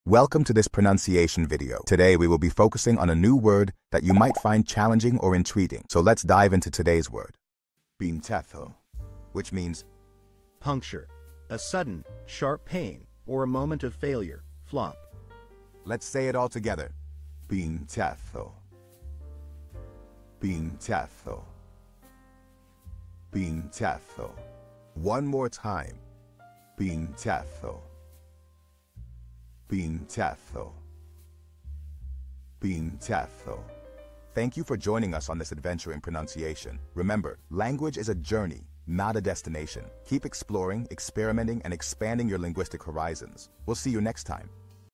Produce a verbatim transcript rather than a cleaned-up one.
Welcome to this pronunciation video. Today we will be focusing on a new word that you might find challenging or intriguing. So let's dive into today's word. Pinchazo, which means Puncture, a sudden, sharp pain, or a moment of failure, flop. Let's say it all together. Pinchazo. Pinchazo. Pinchazo. One more time. Pinchazo. Pinchazo. Pinchazo. Thank you for joining us on this adventure in pronunciation. Remember, language is a journey, not a destination. Keep exploring, experimenting, and expanding your linguistic horizons. We'll see you next time.